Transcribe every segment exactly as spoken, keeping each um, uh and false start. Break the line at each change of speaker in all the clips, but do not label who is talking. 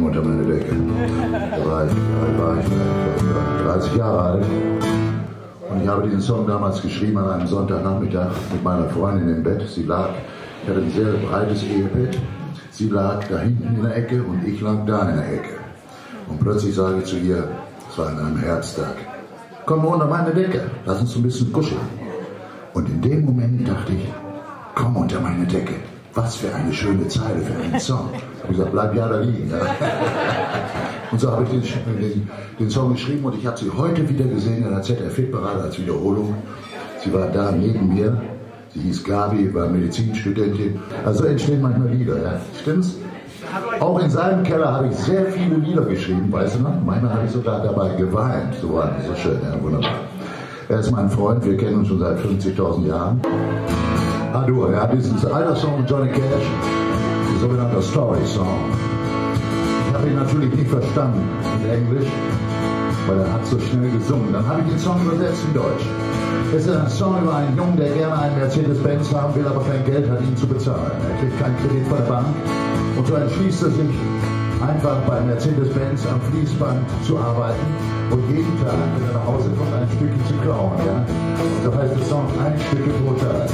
unter meine Decke. Da war ich, da war ich dreißig Jahre alt. Und ich habe diesen Song damals geschrieben an einem Sonntagnachmittag mit meiner Freundin im Bett. Sie lag, ich hatte ein sehr breites Ehebett. Sie lag da hinten in der Ecke und ich lag da in der Ecke. Und plötzlich sage ich zu ihr, es war an einem Herbsttag, komm mal unter meine Decke, lass uns ein bisschen kuscheln. Und in dem Moment dachte ich, komm unter meine Decke. Was für eine schöne Zeile für einen Song. Ich habe gesagt, bleib ja da liegen. Ja. Und so habe ich den, den, den Song geschrieben und ich habe sie heute wieder gesehen in der Z D F-Parade als Wiederholung. Sie war da neben mir. Sie hieß Gabi, war Medizinstudentin. Also so entstehen manchmal Lieder, ja. Stimmt's? Auch in seinem Keller habe ich sehr viele Lieder geschrieben, weißt du noch? Manchmal habe ich sogar dabei geweint. So war das, so schön, ja, wunderbar. Er ist mein Freund, wir kennen uns schon seit fünfzigtausend Jahren. Hadur, ja, das ist ein alter Song mit Johnny Cash, ein sogenannter Story-Song. Ich habe ihn natürlich nicht verstanden in Englisch, weil er hat so schnell gesungen. Dann habe ich den Song übersetzt in Deutsch. Es ist ein Song über einen Jungen, der gerne einen Mercedes-Benz haben will, aber kein Geld hat, ihn zu bezahlen. Er kriegt keinen Kredit von der Bank und so entschließt er sich, einfach bei Mercedes-Benz am Fließband zu arbeiten und jeden Tag, wenn er nach Hause kommt, ein Stückchen zu klauen. Ja? Und so heißt der Song ein Stückchen pro Tag.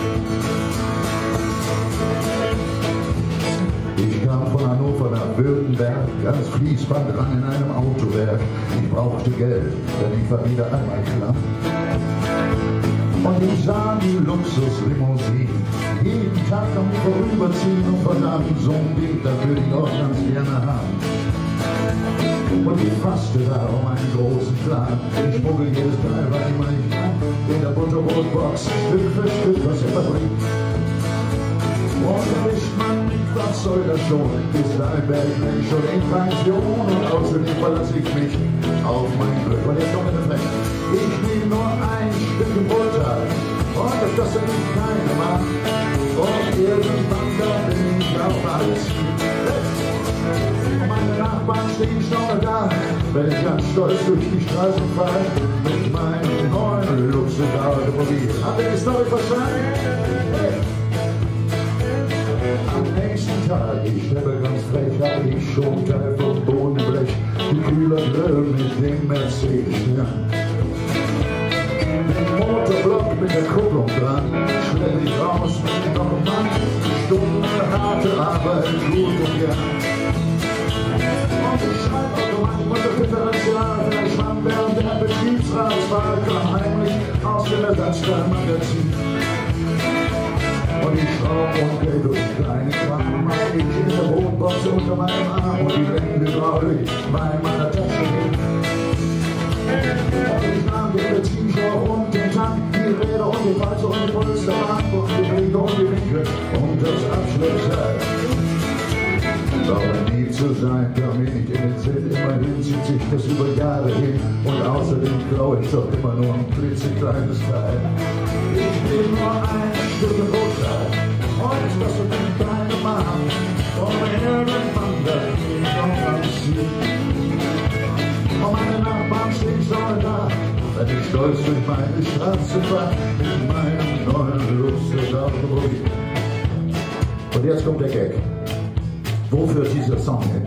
Ich kam von Hannover nach Württemberg, ganz Fließband ran in einem Autowerk. Ich brauchte Geld, denn ich war wieder einmal klar. Und ich sah die Luxuslimousinen jeden Tag am Vorüberziehen und verdammt, so ein Weg, das würde ich auch ganz gerne haben. Und ich fasste darum einen großen Plan. Ich schmuggel jedes Teil, war immer nicht an, in der Butterbrotbox, Stück für Stück, was er verbringt. Und erwischt man nicht, was soll das schon? Bis dahin werde ich nämlich schon in Pension und außerdem verlasse ich mich auf mein Glück. Und jetzt kommt der Refrain. Ich nehme nur ein Stück Butter und das kostet mich keine Macht. Und irgendwann da bin ich auf alles. Und meine Nachbarn stehen schon da, wenn ich ganz stolz durch die Straßen fahre mit meinem neuen Luxus-Automobil. Habt ihr die Story verstanden? Hey. Am nächsten Tag, ich steppe ganz frech, hab ich schon Teil vom Bodenblech, die Kühler Grill mit dem Mercedes, ja. Den Motorblock mit der Kupplung dran, schlepp ich raus mit noch einem Mann, Stunden harte Arbeit, gut und gern. Und ich schreib automatisch unter Differential, der Schwamm während der Betriebsratswahl kam heimlich aus dem Ersatzteilmagazin. Und ich schraub und geh durch kleine Kram, mach ich in der Brotbox unter meinem Arm und die Lendenhydraulik war in meiner Tasche hin. Und ich nahm den Benzinschlauch und den Tank, die Räder und die Walze und die Polsterbank und die Wege und die Winkel und das Abschlussseil. Doch ein Dieb zu sein, kam mir nicht in den Sinn, immerhin zieht sich das über Jahre hin und außerdem klaue ich doch immer nur ein klitzekleines Teil. Ich nehme nur ein Stück Butter und das wird ein kleiner Mann und irgendwann da bin ich auf am Ziel. Und meine Nachbarn stehen schon da, wenn ich stolz durch meine Straße fahre mit meinem neuen Luxus-Automobil. Und jetzt kommt der Gag. Wo führt dieser Song hin?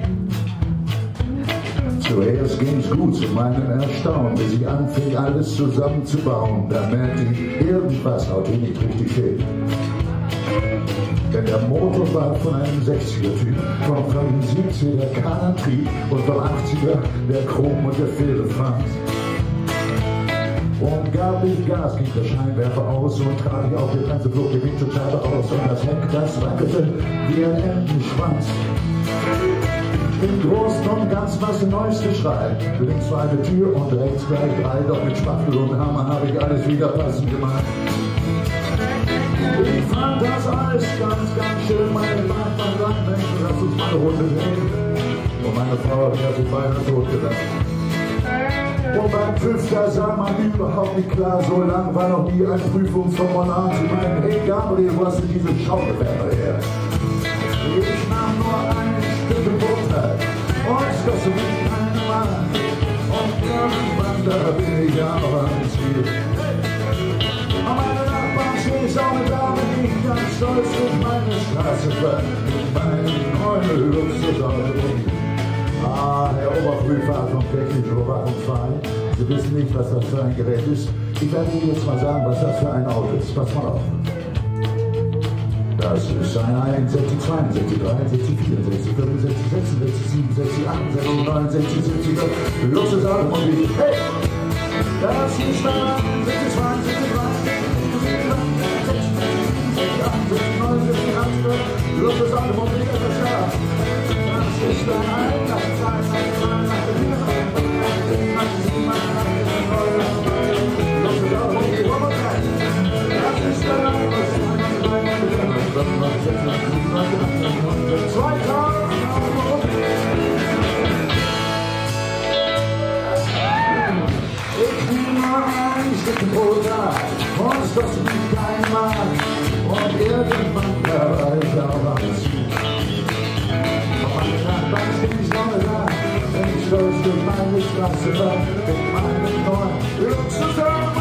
Zuerst ging's gut zu meinem Erstaunen, bis ich anfing, alles zusammenzubauen. Da merkte ich, irgendwas haut hier nicht richtig fehlt. Denn der Motor war von einem sechziger-Typ, vom siebziger Kanantrieb und vom achtziger der Chrom und der Firlefanz. Und gab ich Gas, ging der Scheinwerfer aus und trat ich auf die ganze Flug die Windschutzscheibe aus und das Heck, das wackelte wie ein Entenschwanz. Im Großen und Ganzen was der neueste Schrei. Links war eine Tür und rechts gleich drei, doch mit Spachtel und Hammer habe ich alles wieder passend gemacht. Ich fand das alles ganz, ganz schön, meine Nachbarn sagten, Mensch, lass uns mal eine Runde drehen. Und meine Frau hat sich beinahe totgedacht. Und beim Pfiff, da sah man überhaupt nicht klar, so lang war noch nie ein Prüfungsformular. Sie meinen, hey Gabriel, wo hast du diese Schaukelwerfer her? Ich nahm nur ein Stück Butter und es kostet mich keine Mark. Und irgendwann, da bin ich aber am Ziel. Und meine Nachbarn stehen schon da, wenn ich ganz stolz durch meine Straße fahre mit meinem neuen Luxus-Automobil. Durchfahrt vom technischen Überwachungsverein. Sie wissen nicht, was das für ein Gerät ist. Ich werde Ihnen jetzt mal sagen, was das für ein Auto ist. Pass mal auf. Das ist ein einundsechzig, zweiundsechzig, dreiundsechzig, vierundsechzig, fünfundsechzig, sechsundsechzig, siebenundsechzig, achtundsechzig, neunundsechzig, siebzig, Luxusauto und wie. Hey! Das ist ein einundsechzig, zweiundsechzig, dreiundsechzig, neunundsechzig, achtundsechzig, Luxusauto und wie das Jahr. Das ist ein einundsechzig, zweiundsechzig, dreiundsechzig, Luxusauto und wie das ist ein ich bin nur ein Stück Brot da, und es kostet mich kein Mark, und irgendwann erreicht ich auch alles. Auf einer Nachbarn steht die Sonne da, wenn ich stolz durch meine Straße war, mit meinem neuen Luxusauto.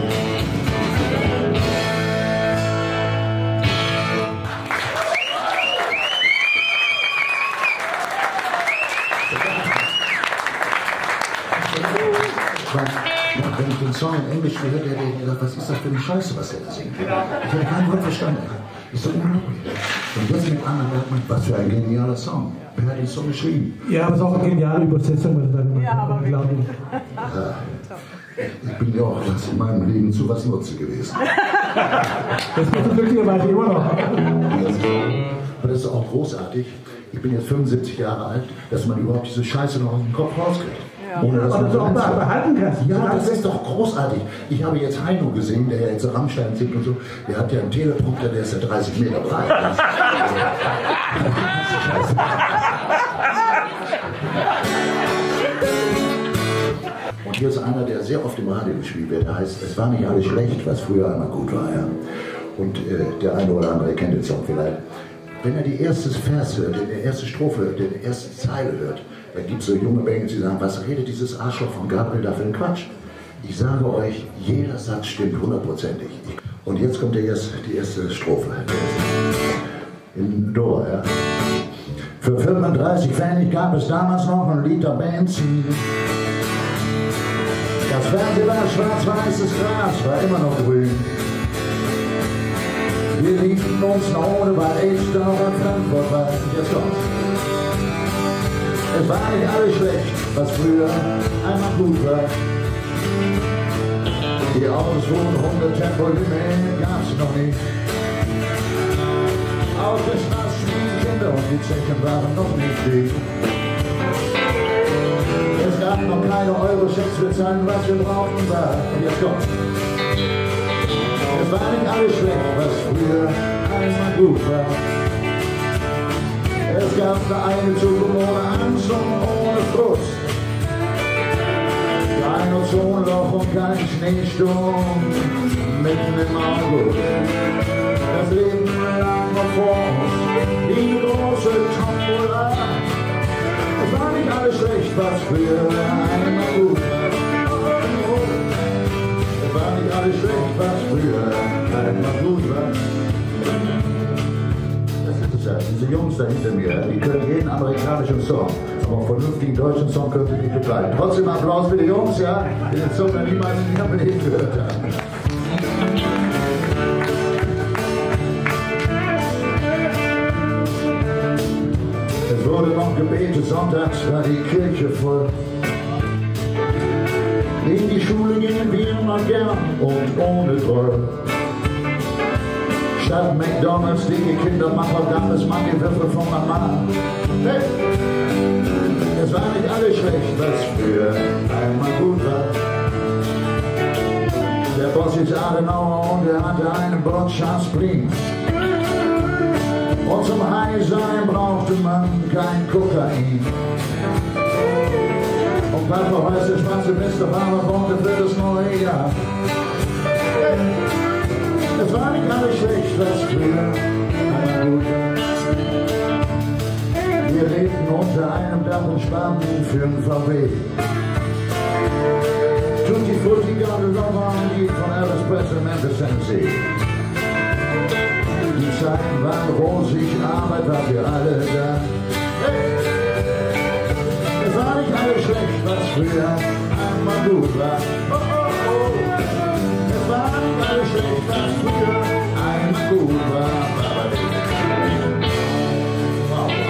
Wenn ich den Song in Englisch gehört hätte, hätte ich gedacht, was ist das für eine Scheiße, was er da singt. Ich hätte kein Wort verstanden. Ist so unglaublich. Und jetzt mit anderen hört man, was für ein genialer Song. Wer hat den Song geschrieben?
Ja, aber es ist auch eine geniale Übersetzung.
Ja, aber
unglaublich.
Ja. Ich bin ja auch was in meinem Leben zu was Nutze gewesen.
Das geht so glücklicherweise immer noch.
Aber das ist auch großartig. Ich bin jetzt fünfundsiebzig Jahre alt, dass man überhaupt diese Scheiße noch aus dem Kopf rauskriegt.
Ja.
Ohne dass
Aber
man
das auch mal behalten kannst.
Ja, das ist doch großartig. Ich habe jetzt Heino gesehen, der ja jetzt Rammstein singt und so. Der hat ja einen Teleprompter, der ist ja dreißig Meter breit. Und hier ist einer, der sehr oft im Radio gespielt wird. Der heißt, es war nicht alles schlecht, was früher einmal gut war. Ja? Und äh, der eine oder andere kennt den Song vielleicht. Wenn er die erste Vers hört, die erste Strophe hört, die erste Zeile hört, dann gibt es so junge Bengels, die sagen, was redet dieses Arschloch von Gabriel da für einen Quatsch? Ich sage euch, jeder Satz stimmt hundertprozentig. Und jetzt kommt der erste, die erste Strophe. In Dor, ja. Für fünfunddreißig Pfennig gab es damals noch einen Liter Benzin. Das Fernsehen war schwarz-weißes Gras, war immer noch grün. Wir liefen uns noch ohne bei Elster an Frankfurt war. Jetzt kommt's. Es war nicht alles schlecht, was früher einmal gut war. Die Autos wurden hundert Tempolimit, gab's noch nicht. Auf der Straße spielen Kinder und die Zechen waren noch nicht dick. Es gab noch keine Euro-Schecks für Zahlen, was wir brauchten war. Und jetzt kommt's. Es war nicht alles schlecht, was früher einmal gut war. Es gab eine Zukunft ohne Angst und ohne Frust. Kein Ozonloch und kein Schneesturm mitten im August. Das Leben lag noch vor uns, die große Tombola. Es war nicht alles schlecht, was früher einmal gut war. Es war nicht alles schlecht, was früher einmal gut war. Diese Jungs da hinter mir, die können jeden amerikanischen Song, aber einen vernünftigen deutschen Song können sie nicht begleiten. Trotzdem Applaus für die Jungs, ja, die den Song dann niemals in ihrem Leben gehört haben. Es wurde noch gebetet, sonntags war die Kirche voll. In die Schule gingen wir immer gern und ohne Groll. Statt McDonalds, dicke Kinder, Machadames, Mackewürfel von Mama. Hey. Es war nicht alles schlecht, was früher einmal gut war. Der Boss ist Adenauer und er hatte einen Bordschaftsspring. Und zum High-Sein brauchte man kein Kokain. Und Papa weiß, der schwarze Westerfahrer wohnte für das neue Jahr. Hey. Es war nicht alles schlecht, was früher einmal gut war. Wir lebten unter einem Dach und sparten für einen V W. Tutti Frutti, Garderobe und Lied von Elvis Presley, Memphis, Tennessee. Die Zeiten waren rosig, Arbeit war für alle da. Hey! Es war nicht alles schlecht, was früher einmal gut war. Oh, oh, oh. Es war alles schlecht, was früher einmal gut war. Wow, wow.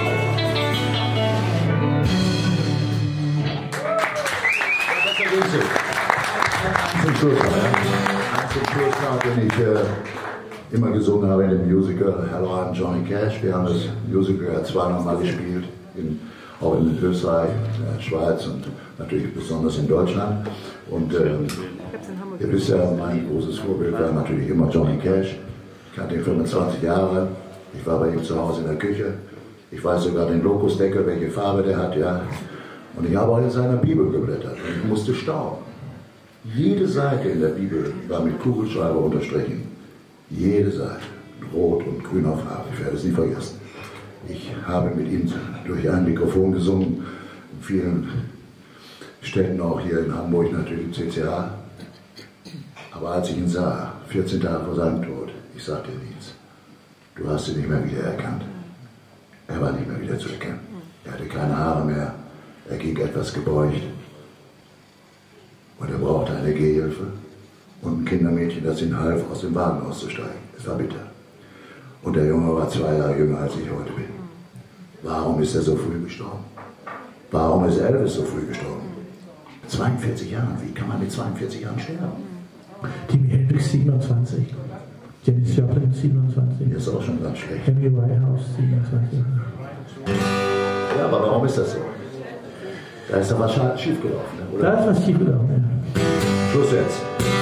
Das ist der Grüße. Zum Schluss, ja. Zum Schluss noch, den ich äh, immer gesungen habe in dem Musical Hello, I'm Johnny Cash. Wir haben das Musical ja zweimal mal gespielt, in, auch in Österreich, in der Schweiz und natürlich besonders in Deutschland. Und äh, ihr wisst ja, mein großes Vorbild war natürlich immer Johnny Cash. Ich kannte ihn fünfundzwanzig Jahre. Ich war bei ihm zu Hause in der Küche. Ich weiß sogar den Lokusdeckel, welche Farbe der hat, ja. Und ich habe auch in seiner Bibel geblättert und ich musste staunen. Jede Seite in der Bibel war mit Kugelschreiber unterstrichen. Jede Seite, rot und grüner Farbe. Ich werde es nie vergessen. Ich habe mit ihm durch ein Mikrofon gesungen, in vielen Städten, auch hier in Hamburg natürlich im C C H. Aber als ich ihn sah, vierzehn Tage vor seinem Tod, ich sagte nichts. Du hast ihn nicht mehr wiedererkannt. Er war nicht mehr wieder zu erkennen. Er hatte keine Haare mehr. Er ging etwas gebeugt. Und er brauchte eine Gehhilfe und ein Kindermädchen, das ihn half, aus dem Wagen auszusteigen. Es war bitter. Und der Junge war zwei Jahre jünger, als ich heute bin. Warum ist er so früh gestorben? Warum ist Elvis so früh gestorben? Mit zweiundvierzig Jahren. Wie kann man mit zweiundvierzig Jahren sterben?
Jimi Hendrix siebenundzwanzig. Janis Joplin siebenundzwanzig.
Das ist auch schon ganz schlecht.
Henry Whitehouse siebenundzwanzig.
Ja, aber warum ist das so? Da ist doch was schiefgelaufen, oder?
Da ist was schiefgelaufen, ja.
Schluss jetzt.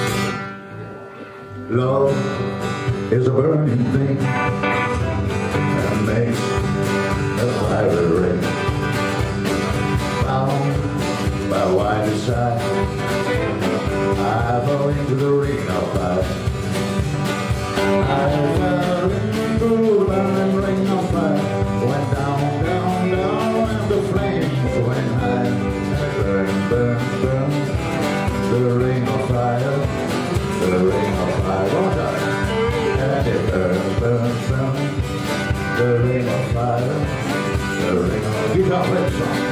Love is a burning thing and makes a fire ring. Bound by wide desire, I fell into the ring of fire. I fell into the burning ring of fire. Went down, down, down, and the flames went high. Burn, burn, burn, the ring of fire, the ring of fire. One time, and it burns, burns, burns, the ring of fire, the ring of guitar play song.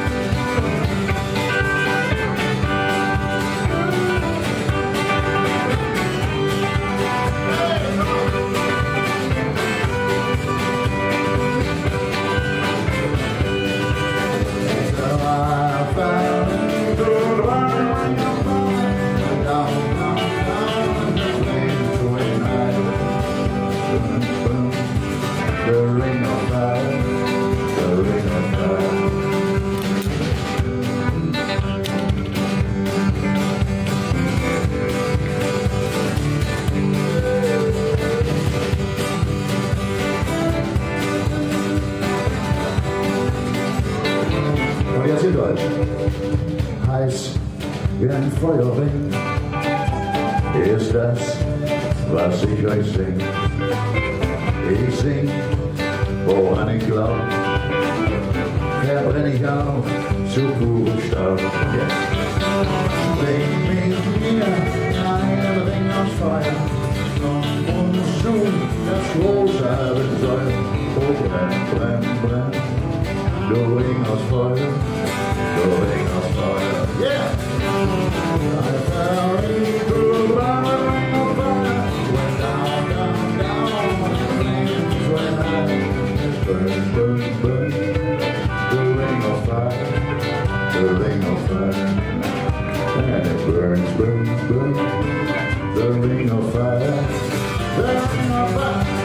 Heiß wie ein Feuerring ist das, was ich euch sing. Ich sing, woran ich glaub, verbrenn ich auf zu purem Staub. Yes. Bring mit mir einen Ring aus Feuer, komm uns zu, das große Abenteuer. Oh, brenn, brenn, brenn, du Ring aus Feuer. The ring of fire, yeah! I fell into the ring of fire. Went down, down, down, the flames went high. Burn, burn, burn, the ring of fire, the ring of fire. And it burns, burns, burns, the ring of fire, the ring of fire.